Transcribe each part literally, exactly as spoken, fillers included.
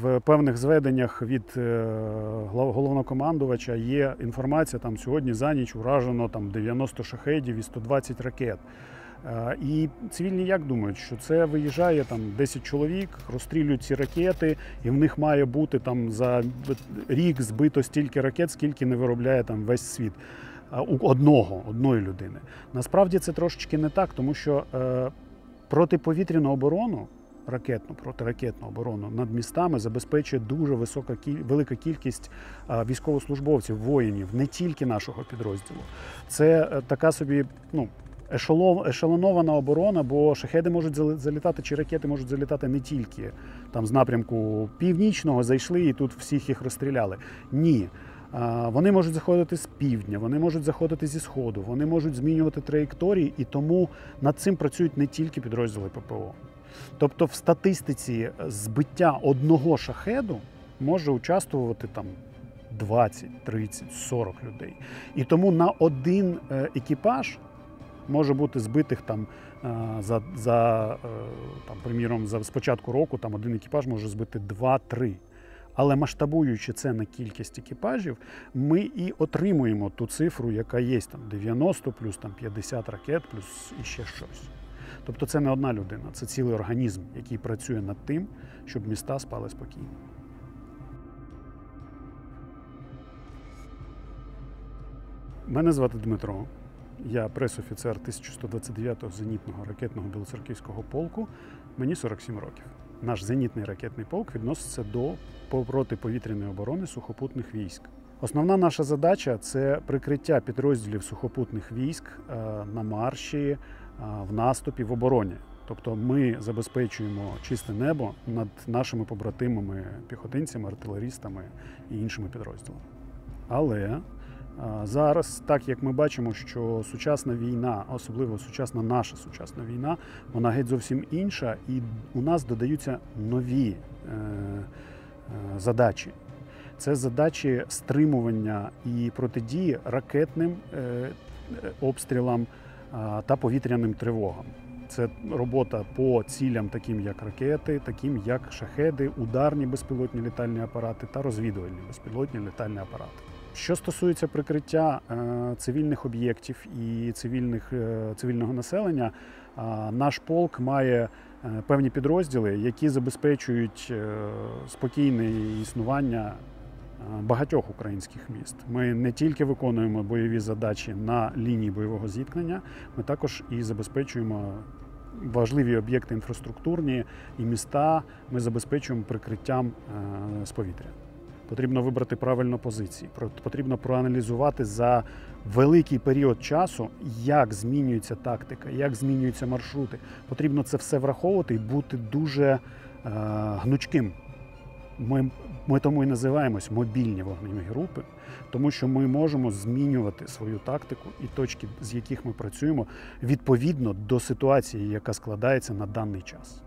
в певних зведеннях від головнокомандувача є інформація, там сьогодні за ніч уражено там дев'яносто шахедів і сто двадцять ракет. І цивільні як думають, що це виїжджає там десять чоловік, розстрілюють ці ракети, і в них має бути там за рік збито стільки ракет, скільки не виробляє там весь світ. У одного, одної людини. Насправді це трошечки не так, тому що е, протиповітряну оборону, ракетну, протиракетну оборону над містами забезпечує дуже висока, велика кількість е, військовослужбовців, воїнів, не тільки нашого підрозділу. Це е, така собі, ну, ешелон, ешелонована оборона, бо шахеди можуть залітати, чи ракети можуть залітати не тільки там з напрямку північного, зайшли і тут всіх їх розстріляли. Ні. Вони можуть заходити з півдня, вони можуть заходити зі сходу, вони можуть змінювати траєкторії, і тому над цим працюють не тільки підрозділи ППО. Тобто в статистиці збиття одного шахеду може участвувати там двадцять, тридцять, сорок людей. І тому на один екіпаж може бути збитих там за, за там, приміром, за спочатку року там один екіпаж може збити два-три. Але масштабуючи це на кількість екіпажів, ми і отримуємо ту цифру, яка є там дев'яносто, плюс там п'ятдесят ракет, плюс іще щось. Тобто це не одна людина, це цілий організм, який працює над тим, щоб міста спали спокійно. Мене звати Дмитро. Я прес-офіцер тисяча сто двадцять дев'ятого зенітного ракетного Білоцерківського полку. Мені сорок сім років. Наш зенітний ракетний полк відноситься до протиповітряної оборони сухопутних військ. Основна наша задача – це прикриття підрозділів сухопутних військ на марші, в наступі, в обороні. Тобто ми забезпечуємо чисте небо над нашими побратимами, піхотинцями, артилерістами і іншими підрозділами. Але зараз, так як ми бачимо, що сучасна війна, особливо сучасна наша сучасна війна, вона геть зовсім інша, і у нас додаються нові е, е, задачі. Це задачі стримування і протидії ракетним е, обстрілам е, та повітряним тривогам. Це робота по цілям, таким як ракети, таким як шахеди, ударні безпілотні літальні апарати та розвідувальні безпілотні літальні апарати. Що стосується прикриття е, цивільних об'єктів і цивільних, е, цивільного населення, е, наш полк має е, певні підрозділи, які забезпечують е, спокійне існування е, багатьох українських міст. Ми не тільки виконуємо бойові задачі на лінії бойового зіткнення, ми також і забезпечуємо важливі об'єкти інфраструктурні і міста, ми забезпечуємо прикриттям е, з повітря. Потрібно вибрати правильну позицію, потрібно проаналізувати за великий період часу, як змінюється тактика, як змінюються маршрути. Потрібно це все враховувати і бути дуже е, гнучким. Ми, ми тому і називаємось мобільні вогневі групи, тому що ми можемо змінювати свою тактику і точки, з яких ми працюємо, відповідно до ситуації, яка складається на даний час.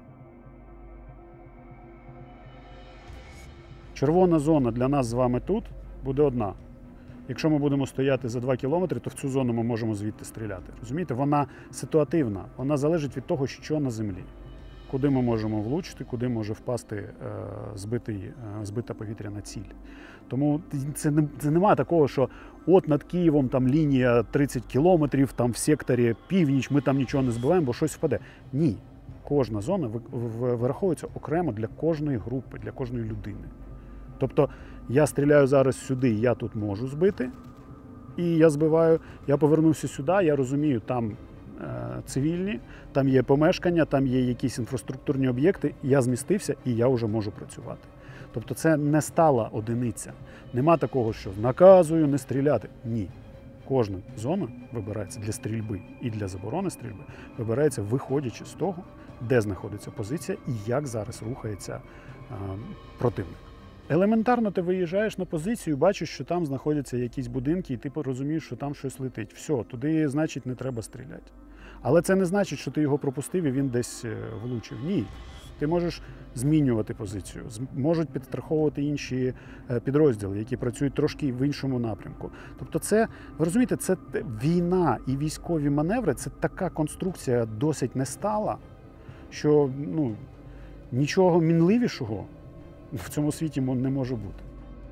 Червона зона для нас з вами тут буде одна. Якщо ми будемо стояти за два кілометри, то в цю зону ми можемо звідти стріляти. Розумієте? Вона ситуативна, вона залежить від того, що на землі. Куди ми можемо влучити, куди може впасти е, збитий, е, збита повітряна ціль. Тому це, не, це немає такого, що от над Києвом там лінія тридцять кілометрів, там в секторі північ, ми там нічого не збиваємо, бо щось впаде. Ні. Кожна зона вираховується окремо для кожної групи, для кожної людини. Тобто я стріляю зараз сюди, я тут можу збити, і я збиваю, я повернувся сюди, я розумію, там е, цивільні, там є помешкання, там є якісь інфраструктурні об'єкти, я змістився і я вже можу працювати. Тобто це не стала одиниця. Нема такого, що наказую не стріляти. Ні. Кожна зона вибирається для стрільби і для заборони стрільби, вибирається виходячи з того, де знаходиться позиція і як зараз рухається е, противник. Елементарно ти виїжджаєш на позицію, бачиш, що там знаходяться якісь будинки, і ти розумієш, що там щось летить. Все, туди, значить, не треба стріляти. Але це не значить, що ти його пропустив і він десь влучив. Ні. Ти можеш змінювати позицію, можуть підстраховувати інші підрозділи, які працюють трошки в іншому напрямку. Тобто це, ви розумієте, це війна і військові маневри, це така конструкція досить нестала, що ну, нічого мінливішого в цьому світі не може бути.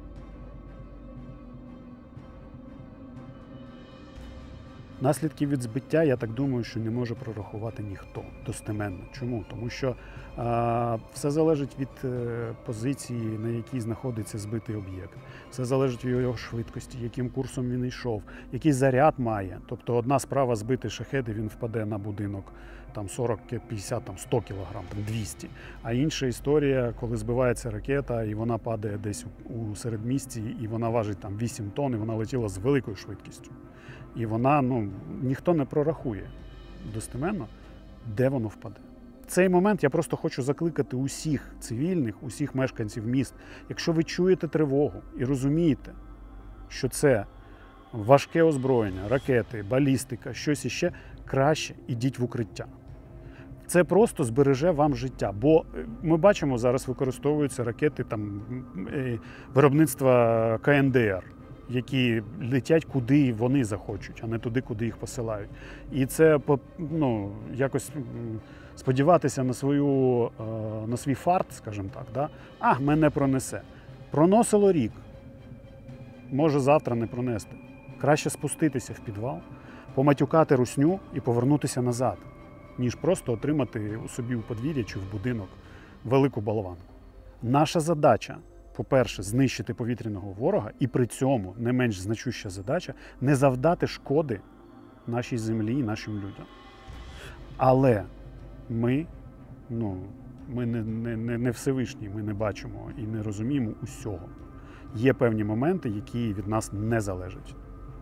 Наслідків від збиття, я так думаю, що не може прорахувати ніхто достеменно. Чому? Тому що а, все залежить від е, позиції, на якій знаходиться збитий об'єкт. Все залежить від його швидкості, яким курсом він йшов, який заряд має. Тобто одна справа збити шахед, і він впаде на будинок там сорок, п'ятдесят, там сто кілограм, там двісті. А інша історія, коли збивається ракета, і вона падає десь у середмісті, і вона важить там вісім тонн, і вона летіла з великою швидкістю. І вона, ну, ніхто не прорахує достеменно, де воно впаде. В цей момент я просто хочу закликати усіх цивільних, усіх мешканців міст, якщо ви чуєте тривогу і розумієте, що це важке озброєння, ракети, балістика, щось іще, краще ідіть в укриття. Це просто збереже вам життя, бо ми бачимо, зараз використовуються ракети там, виробництва ка ен де ер, які летять куди вони захочуть, а не туди, куди їх посилають. І це, ну, якось сподіватися на, свою, на свій фарт, скажімо так, да? А, мене пронесе. Проносило рік, може завтра не пронести. Краще спуститися в підвал, поматюкати русню і повернутися назад, ніж просто отримати у собі у подвір'я чи в будинок велику болванку. Наша задача, по-перше, знищити повітряного ворога, і при цьому не менш значуща задача – не завдати шкоди нашій землі і нашим людям. Але ми, ну, ми не, не, не Всевишні, ми не бачимо і не розуміємо усього. Є певні моменти, які від нас не залежать.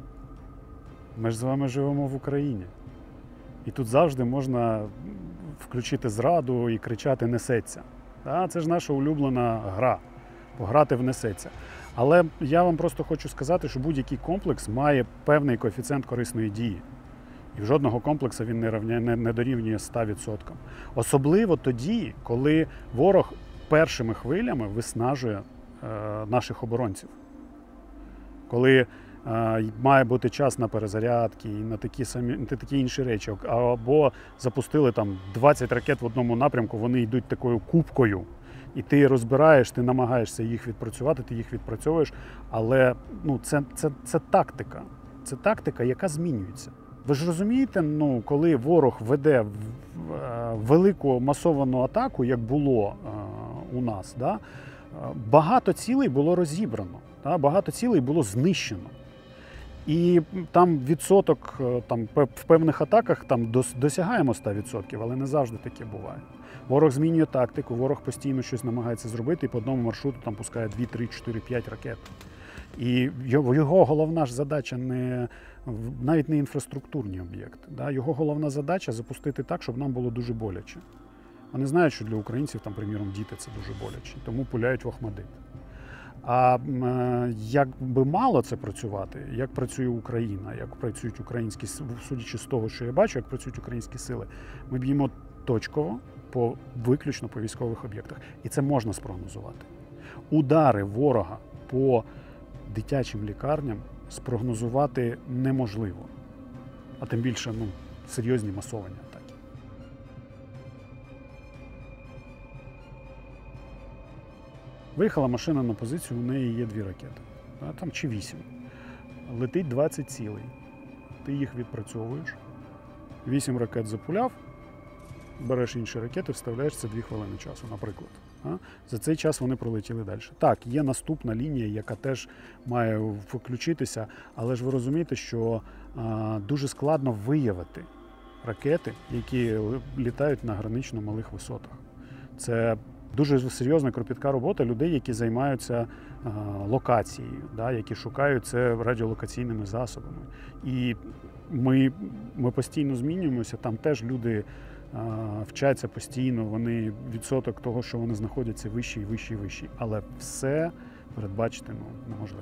Ми ж з вами живемо в Україні. І тут завжди можна включити зраду і кричати «несеться». Це ж наша улюблена гра. Пограти в «несеться». Але я вам просто хочу сказати, що будь-який комплекс має певний коефіцієнт корисної дії. І в жодного комплексу він не, рівня, не, не дорівнює ста відсотків. Особливо тоді, коли ворог першими хвилями виснажує е, наших оборонців. Коли е, має бути час на перезарядки і на такі, самі, на такі інші речі. Або запустили там двадцять ракет в одному напрямку, вони йдуть такою купкою. І ти розбираєш, ти намагаєшся їх відпрацювати, ти їх відпрацьовуєш, але ну, це, це, це тактика. Це тактика, яка змінюється. Ви ж розумієте, ну, коли ворог веде велику масовану атаку, як було у нас, да, багато цілей було розібрано, да, багато цілей було знищено. І там відсоток там, в певних атаках там, досягаємо ста відсотків, але не завжди таке буває. Ворог змінює тактику, ворог постійно щось намагається зробити і по одному маршруту там пускає дві, три, чотири, п'ять ракет. І його головна ж задача не, навіть не інфраструктурні об'єкти. Да? Його головна задача запустити так, щоб нам було дуже боляче. Вони знають, що для українців, там, приміром, діти це дуже боляче, тому пуляють в Охмадит. А е, як би мало це працювати, як працює Україна, як працюють українські, судячи з того, що я бачу, як працюють українські сили, ми б'ємо точково, по, виключно по військових об'єктах. І це можна спрогнозувати. Удари ворога по дитячим лікарням спрогнозувати неможливо. А тим більше, ну, серйозні масовані атаки. Виїхала машина на позицію, у неї є дві ракети. Там чи вісім. Летить двадцять цілей. Ти їх відпрацьовуєш. Вісім ракет запуляв, береш інші ракети, вставляєш це дві хвилини часу, наприклад. За цей час вони пролетіли далі. Так, є наступна лінія, яка теж має включитися, але ж ви розумієте, що а, дуже складно виявити ракети, які літають на гранично малих висотах. Це дуже серйозна, кропітка робота людей, які займаються а, локацією, да, які шукають це радіолокаційними засобами. І ми, ми постійно змінюємося, там теж люди а, вчаться постійно, вони відсоток того, що вони знаходяться, вищий, вищий, вищий. Але все передбачити ну, неможливо.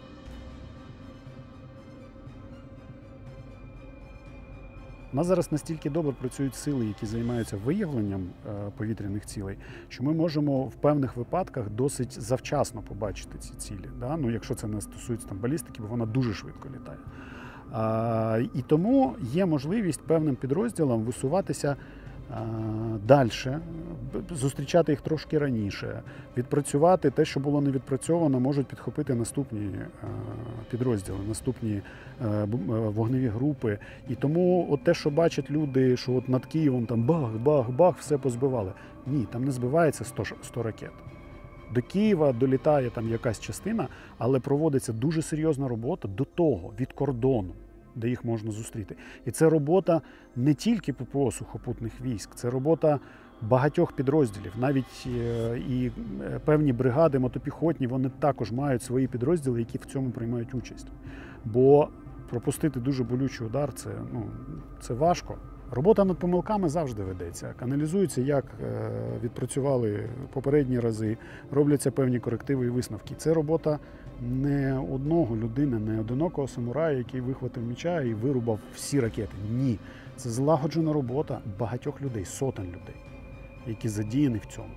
У нас зараз настільки добре працюють сили, які займаються виявленням е, повітряних цілей, що ми можемо в певних випадках досить завчасно побачити ці цілі. Да? Ну, якщо це не стосується там, балістики, бо вона дуже швидко літає. А, і тому є можливість певним підрозділам висуватися Далі зустрічати їх трошки раніше, відпрацювати те, що було не відпрацьовано, можуть підхопити наступні підрозділи, наступні вогневі групи. І тому от те, що бачать люди, що от над Києвом там бах-бах-бах, все позбивали. Ні, там не збивається сто ракет. До Києва долітає там якась частина, але проводиться дуже серйозна робота до того, від кордону, де їх можна зустріти. І це робота не тільки ППО сухопутних військ, це робота багатьох підрозділів. Навіть і певні бригади мотопіхотні, вони також мають свої підрозділи, які в цьому приймають участь. Бо пропустити дуже болючий удар – це, ну, це важко. Робота над помилками завжди ведеться. Аналізується, як відпрацювали попередні рази, робляться певні корективи і висновки. Це робота не одного людини, не одинокого самурая, який вихватив меча і вирубав всі ракети. Ні. Це злагоджена робота багатьох людей, сотень людей, які задіяні в цьому.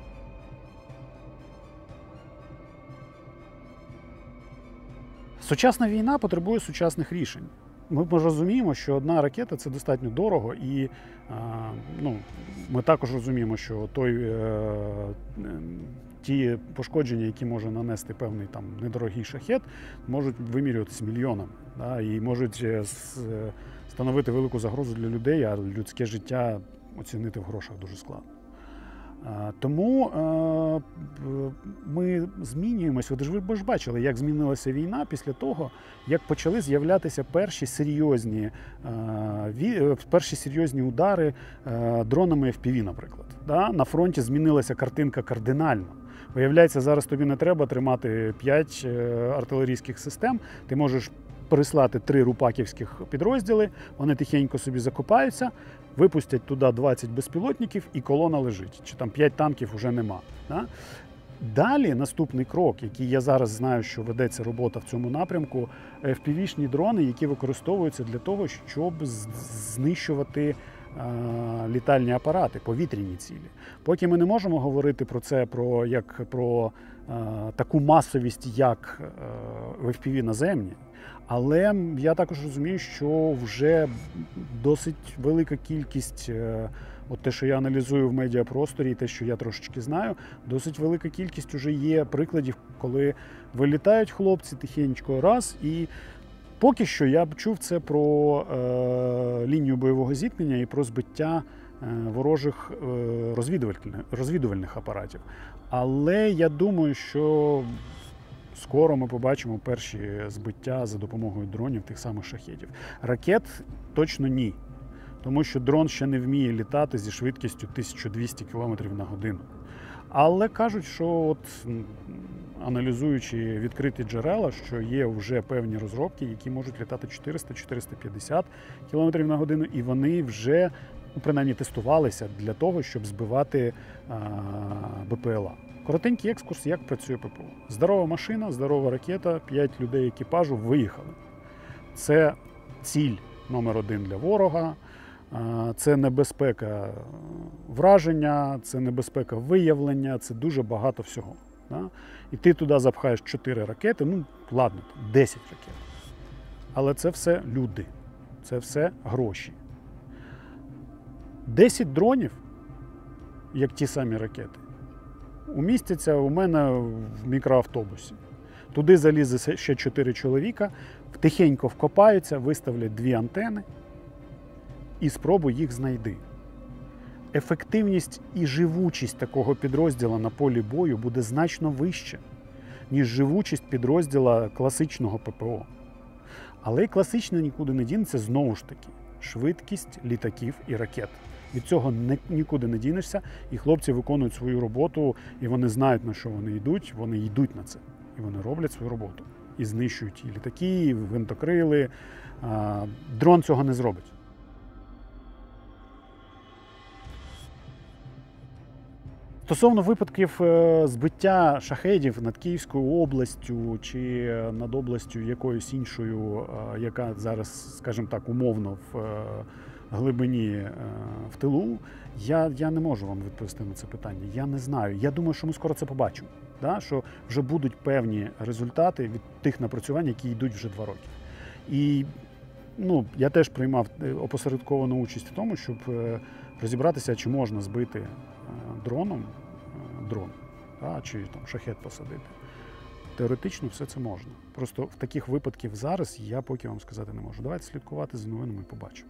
Сучасна війна потребує сучасних рішень. Ми розуміємо, що одна ракета – це достатньо дорого, і ну, ми також розуміємо, що той, ті пошкодження, які може нанести певний там недорогий шахет, можуть вимірюватися мільйонами, да, і можуть становити велику загрозу для людей, а людське життя оцінити в грошах дуже складно. Тому ми змінюємося. Ви ж бачили, як змінилася війна після того, як почали з'являтися перші серйозні, перші серйозні удари дронами еф пі ві, наприклад. На фронті змінилася картинка кардинально. Виявляється, зараз тобі не треба тримати п'ять артилерійських систем, ти можеш прислати три рупаківських підрозділи, вони тихенько собі закопаються, випустять туди двадцять безпілотників і колона лежить. Чи там п'ять танків вже нема. Да? Далі наступний крок, який я зараз знаю, що ведеться робота в цьому напрямку, еф пі ві-шні дрони, які використовуються для того, щоб знищувати а, літальні апарати, повітряні цілі. Поки ми не можемо говорити про це про, як про а, таку масовість, як а, в еф пі ві наземні. Але я також розумію, що вже досить велика кількість, от те, що я аналізую в медіапросторі, і те, що я трошечки знаю, досить велика кількість вже є прикладів, коли вилітають хлопці тихенько раз, і поки що я б чув це про е, лінію бойового зіткнення і про збиття е, ворожих е, розвідувальних, розвідувальних апаратів. Але я думаю, що скоро ми побачимо перші збиття за допомогою дронів, тих самих шахедів. Ракет точно ні, тому що дрон ще не вміє літати зі швидкістю тисяча двісті кілометрів на годину. Але кажуть, що от, аналізуючи відкриті джерела, що є вже певні розробки, які можуть літати чотириста - чотириста п'ятдесят кілометрів на годину, і вони вже, ну, принаймні, тестувалися для того, щоб збивати а, бе пе ел а. Коротенький екскурс, як працює ППО. Здорова машина, здорова ракета, п'ять людей екіпажу виїхали. Це ціль номер один для ворога, це небезпека враження, це небезпека виявлення, це дуже багато всього. І ти туди запхаєш чотири ракети, ну ладно, десять ракет. Але це все люди, це все гроші. десять дронів, як ті самі ракети, умістяться у мене в мікроавтобусі. Туди залізе ще чотири чоловіка, тихенько вкопаються, виставлять дві антени і спробуй їх знайти. Ефективність і живучість такого підрозділу на полі бою буде значно вища, ніж живучість підрозділа класичного пе пе о. Але й класично нікуди не дінеться, знову ж таки, швидкість літаків і ракет. Від цього не, нікуди не дінешся, і хлопці виконують свою роботу, і вони знають, на що вони йдуть, вони йдуть на це. І вони роблять свою роботу. І знищують і літаки, і гвинтокрили. А, дрон цього не зробить. Стосовно випадків збиття шахедів над Київською областю чи над областю якоюсь іншою, яка зараз, скажімо так, умовно в глибині в тилу, я, я не можу вам відповісти на це питання. Я не знаю. Я думаю, що ми скоро це побачимо. Да? Що вже будуть певні результати від тих напрацювань, які йдуть вже два роки. І ну, я теж приймав опосередковану участь в тому, щоб розібратися, чи можна збити дроном дрон, а, чи там шахет посадити. Теоретично все це можна. Просто в таких випадків зараз я поки вам сказати не можу. Давайте слідкувати за новинами і побачимо.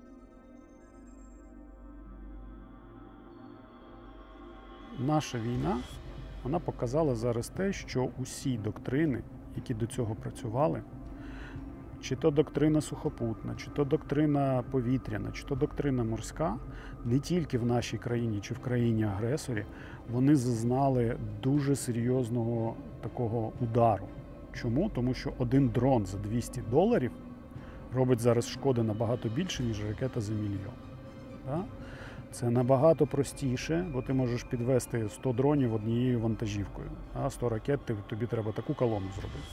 Наша війна, вона показала зараз те, що усі доктрини, які до цього працювали, чи то доктрина сухопутна, чи то доктрина повітряна, чи то доктрина морська, не тільки в нашій країні чи в країні-агресорі, вони зазнали дуже серйозного такого удару. Чому? Тому що один дрон за двісті доларів робить зараз шкоди набагато більше, ніж ракета за мільйон. Да? Це набагато простіше, бо ти можеш підвести сто дронів однією вантажівкою, а сто ракет тобі треба таку колону зробити.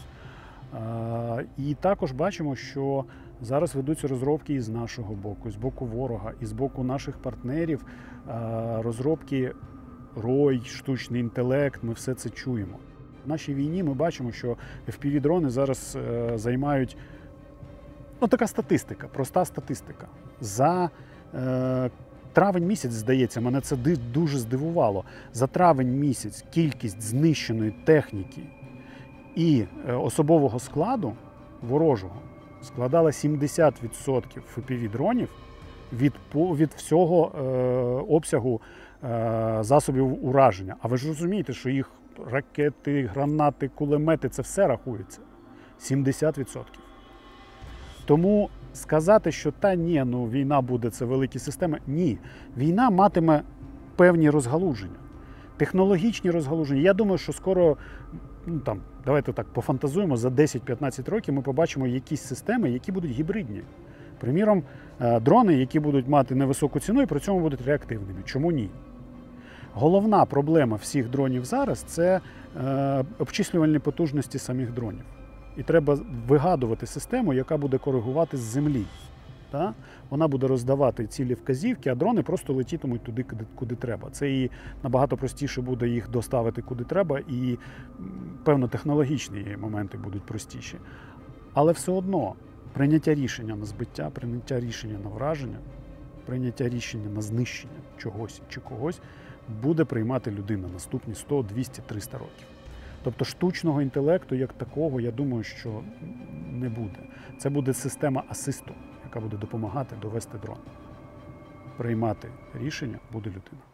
І також бачимо, що зараз ведуться розробки і з нашого боку, і з боку ворога, і з боку наших партнерів, розробки рой, штучний інтелект, ми все це чуємо. В нашій війні ми бачимо, що еф пі ві-дрони зараз займають, ну така статистика, проста статистика. За е, травень місяць, здається, мене це дуже здивувало. За травень місяць кількість знищеної техніки і особового складу ворожого складала сімдесят відсотків еф пі ві-дронів від, від всього е, обсягу е, засобів ураження. А ви ж розумієте, що їх ракети, гранати, кулемети – це все рахується. сімдесят відсотків. Тому сказати, що та ні, ну війна буде, це великі системи – ні. Війна матиме певні розгалуження. Технологічні розгалуження. Я думаю, що скоро, ну там, давайте так пофантазуємо, за десять-п'ятнадцять років ми побачимо якісь системи, які будуть гібридні. Приміром, дрони, які будуть мати невисоку ціну і при цьому будуть реактивними. Чому ні? Головна проблема всіх дронів зараз – це е, обчислювальні потужності самих дронів. І треба вигадувати систему, яка буде коригувати з землі. Та? Вона буде роздавати цілі вказівки, а дрони просто летітимуть туди, куди, куди треба. Це і набагато простіше буде їх доставити куди треба, і, певно, технологічні моменти будуть простіші. Але все одно прийняття рішення на збиття, прийняття рішення на враження, прийняття рішення на знищення чогось чи когось буде приймати людина наступні сто, двісті, триста років. Тобто штучного інтелекту як такого, я думаю, що не буде. Це буде система асисту, яка буде допомагати довести дрон. Приймати рішення буде людина.